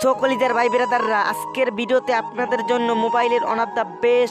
সকলিদের ভাই ব্রাদাররা, আজকের ভিডিওতে আপনাদের জন্য মোবাইলের ওয়ান অফ দ্য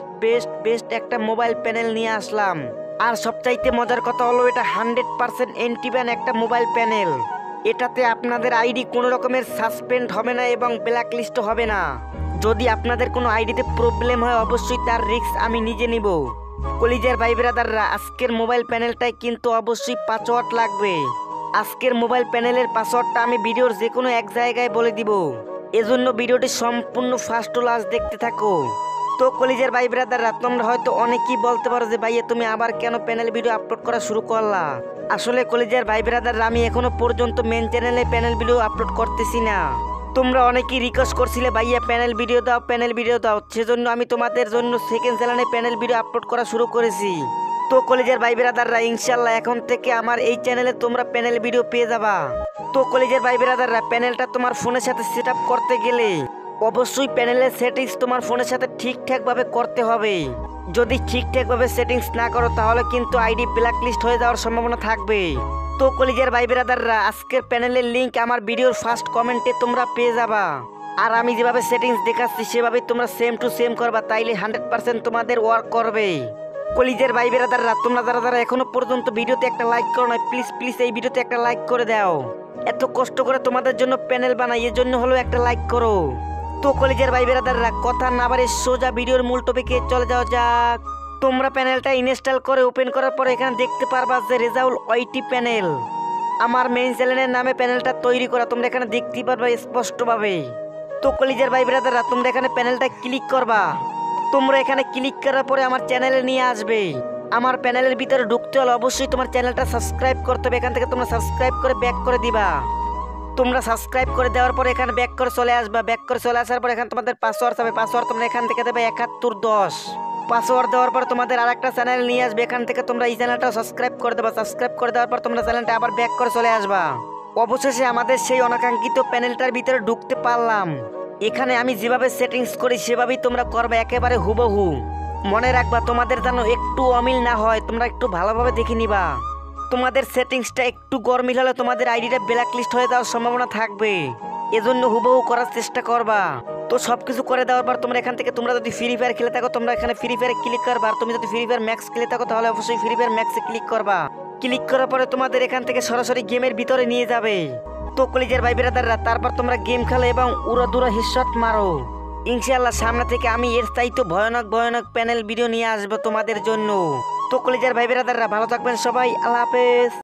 বেস্ট একটা মোবাইল প্যানেল নিয়ে আসলাম। আর সবচাইতে মজার কথা হলো এটা 100% অ্যান্টিব্যান একটা মোবাইল প্যানেল। এটাতে আপনাদের আইডি কোনো রকমের সাসপেন্ড হবে না এবং ব্ল্যাক লিস্ট হবে না। যদি আপনাদের কোনো আইডিতে প্রবলেম হয় অবশ্যই তার রিস্ক আমি নিজে নিব। কলিজার ভাই ব্রাদাররা, আজকের মোবাইল প্যানেলটায় কিন্তু অবশ্যই পাসওয়ার্ড লাগবে। আজকের মোবাইল প্যানেলের পাসওয়ার্ডটা আমি ভিডিওর যে কোনো এক জায়গায় বলে দিব, এজন্য ভিডিওটি সম্পূর্ণ ফার্স্ট টু লাস্ট দেখতে থাকো। তো কলিজার ভাই ব্রাদাররা, তোমরা হয়তো অনেকেই বলতে পারো যে ভাইয়া তুমি আবার কেন প্যানেল ভিডিও আপলোড করা শুরু করলা। আসলে কলিজার ভাই ব্রাদাররা, আমি এখনো পর্যন্ত মেন চ্যানেলে প্যানেল ভিডিও আপলোড করতেছি না। তোমরা অনেকেই রিকোয়েস্ট করছিলে ভাইয়া প্যানেল ভিডিও দাও, সেজন্য আমি তোমাদের জন্য সেকেন্ড চ্যানেলে প্যানেল ভিডিও আপলোড করা শুরু করেছি। তো কলেজের ভাই ব্রাদাররা, ইনশাল্লাহ এখন থেকে আমার এই চ্যানেলে তোমরা প্যানেল ভিডিও পেয়ে যাবা। তো কলেজের ভাই ব্রাদাররা, প্যানেলটা তোমার ফোনের সাথে সেট আপ করতে গেলে অবশ্যই প্যানেলের সেটিংস তোমার ফোনের সাথে ঠিকঠাকভাবে করতে হবে। যদি ঠিকঠাকভাবে সেটিংস না করো তাহলে কিন্তু আইডি ব্ল্যাক লিস্ট হয়ে যাওয়ার সম্ভাবনা থাকবে। তো কলেজের ভাই ব্রাদাররা, আজকের প্যানেলের লিঙ্ক আমার ভিডিওর ফার্স্ট কমেন্টে তোমরা পেয়ে যাবা। আর আমি যেভাবে সেটিংস দেখাচ্ছি সেভাবে তোমরা সেম টু সেম করবা, তাইলে 100% তোমাদের ওয়ার্ক করবে। কলিজের ভাই ব্রাদাররা, তোমরা যারা এখনো পর্যন্ত ভিডিওতে একটা লাইক করো না, প্লিজ এই ভিডিওতে একটা লাইক করে দাও। এত কষ্ট করে তোমাদের জন্য প্যানেল বানাই, এর জন্য হলো একটা লাইক করো। তো কলিজের ভাই ব্রাদাররা, কথা না বাড়ে সোজা ভিডিওর মূল টপিকে চলে যাওয়া যাক। তোমরা প্যানেলটা ইনস্টল করে ওপেন করার পরে এখানে দেখতে পারবা যে রেজাউল ওয়াইটি প্যানেল। আমার মেইন চ্যানেলের নামে প্যানেলটা তৈরি করা, তোমরা এখানে দেখতে পারবা স্পষ্টভাবে। তো কলিজের ভাই ব্রাদাররা, তোমরা এখানে প্যানেলটা ক্লিক করবা। তোমরা এখানে ক্লিক করার পরে আমার চ্যানেলে নিয়ে আসবে। আমার প্যানেলের ভিতরে ঢুকতে হলে অবশ্যই তোমার চ্যানেলটা সাবস্ক্রাইব করতে হবে। এখান থেকে তোমরা সাবস্ক্রাইব করে ব্যাক করে দিবা। তোমরা সাবস্ক্রাইব করে দেওয়ার পরে এখানে ব্যাক করে চলে আসবা। ব্যাক করে চলে আসার পরে এখানে তোমাদের পাসওয়ার্ড হবে। পাসওয়ার্ড তোমরা এখান থেকে দেবে 7110। পাসওয়ার্ড দেওয়ার পর তোমাদের আরেকটা চ্যানেল নিয়ে আসবে। এখান থেকে তোমরা এই চ্যানেলটা সাবস্ক্রাইব করে দেবা। সাবস্ক্রাইব করে দেওয়ার পর তোমরা চ্যানেলটা আবার ব্যাক করে চলে আসবা। অবশেষে আমাদের সেই অনাকাঙ্ক্ষিত প্যানেলটার ভিতরে ঢুকতে পারলাম। এখানে আমি যেভাবে সেটিংস করি সেভাবেই তোমরা করবে, একেবারে হুবহু। মনে রাখবা, তোমাদের যেন একটু অমিল না হয়, তোমরা একটু ভালোভাবে দেখে নিবা। তোমাদের সেটিংসটা একটু গরমিল হলে তোমাদের আইডিটা ব্ল্যাক লিস্ট হয়ে যাওয়ার সম্ভাবনা থাকবে, এজন্য হুবহু করার চেষ্টা করবা। তো সবকিছু করে দেওয়ার পর তোমরা এখান থেকে, তোমরা যদি ফ্রি ফায়ার খেলে থাকো তোমরা এখানে ফ্রি ফায়ারে ক্লিক করবা। আর তুমি যদি ফ্রি ফায়ার ম্যাক্স খেলে থাকো তাহলে অবশ্যই ফ্রি ফায়ার ম্যাক্সে ক্লিক করবা। ক্লিক করার পরে তোমাদের এখান থেকে সরাসরি গেমের ভিতরে নিয়ে যাবে। তো কলিজের ভাই ব্রাদাররা, তারপর তোমরা গেম খেলো এবং উড়াদুরা হেডশট মারো। ইনশাআল্লাহ সামনে থেকে আমি এর চাইতে ভয়ানক প্যানেল ভিডিও নিয়ে আসবো তোমাদের জন্য। তো কলিজের ভাই ব্রাদাররা, ভালো থাকবেন সবাই, আল্লাহ হাফেজ।